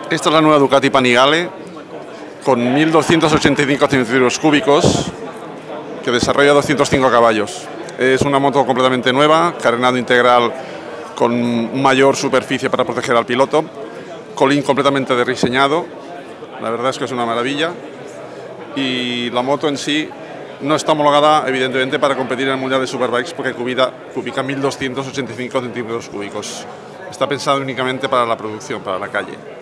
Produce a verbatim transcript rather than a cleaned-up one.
Esta es la nueva Ducati Panigale con mil doscientos ochenta y cinco centímetros cúbicos que desarrolla doscientos cinco caballos. Es una moto completamente nueva, carenado integral con mayor superficie para proteger al piloto, colín completamente rediseñado, la verdad es que es una maravilla, y la moto en sí no está homologada evidentemente para competir en el Mundial de Superbikes porque cubica mil doscientos ochenta y cinco centímetros cúbicos. Está pensado únicamente para la producción, para la calle.